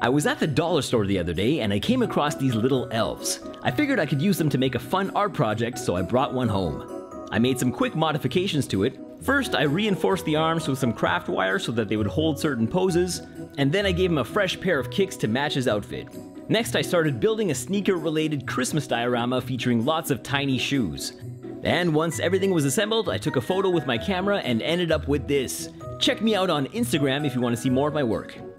I was at the dollar store the other day and I came across these little elves. I figured I could use them to make a fun art project, so I brought one home. I made some quick modifications to it. First, I reinforced the arms with some craft wire so that they would hold certain poses, and then I gave him a fresh pair of kicks to match his outfit. Next, I started building a sneaker-related Christmas diorama featuring lots of tiny shoes. And once everything was assembled, I took a photo with my camera and ended up with this. Check me out on Instagram if you want to see more of my work.